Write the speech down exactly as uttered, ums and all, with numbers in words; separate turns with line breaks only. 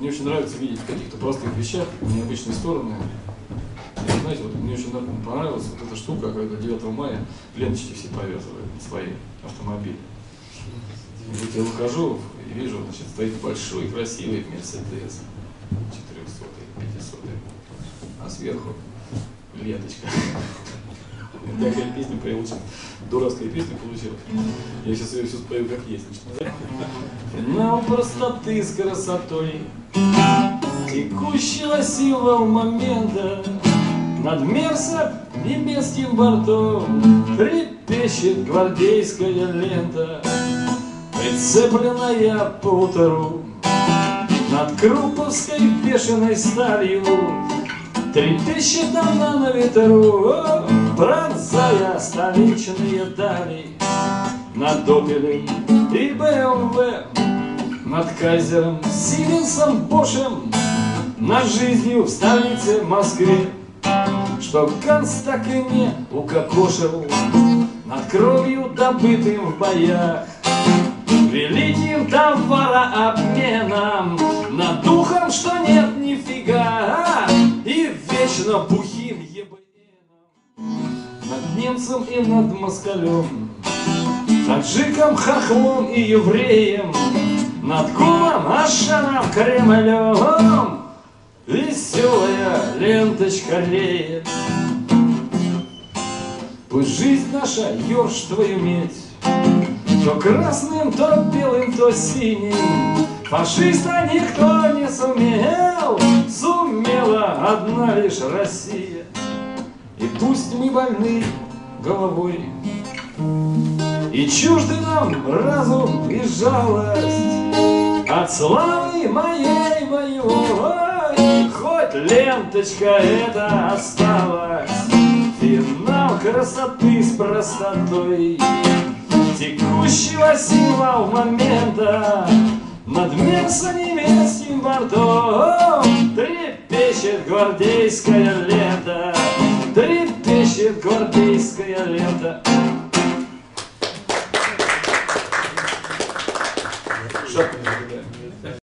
мне очень нравится видеть в каких-то простых вещах необычные стороны. И, знаете, вот мне очень понравилась вот эта штука, когда девятого мая ленточки все повязывают на свои автомобили. И вот я выхожу и вижу, значит, стоит большой красивый Мерседес четырехсотый, пятисотый, а сверху ленточка. Такая песня получилась, дурацкая песня получилась. Я сейчас ее все спою как есть. Нам простоты с красотой текущего символ момента над Мерса небесным бортом трепещет гвардейская лента, прицепленная по утру над Круповской бешеной сталью. Трепещет она на ветру, пронзая столичные дали. Над Опелем и бэ эм вэ, над Кайзером, Сименсом, Бошем, над жизнью в столице Москве, что Ганс так и не укокошил, над кровью, добытым в боях, великим товарообменом, над духом, что нет нифига, и вечно бухим ебаном, над немцем и над москалем, таджиком, хохлом и евреем, над кумом, Ашаном, Кремлем веселая ленточка реет. Пусть жизнь наша, ёрш твою медь, то красным, то белым, то синим, фашиста никто не сумел, сумела одна лишь Россия. И пусть мы больны головой, и чужды нам разум и жалость от славы моей боевой, хоть ленточка эта осталась, финал красоты с простотой текущего символ момента над Мерсо-немецким бортом трепещет гвардейская лента, трепещет гвардейская лента. Шапка.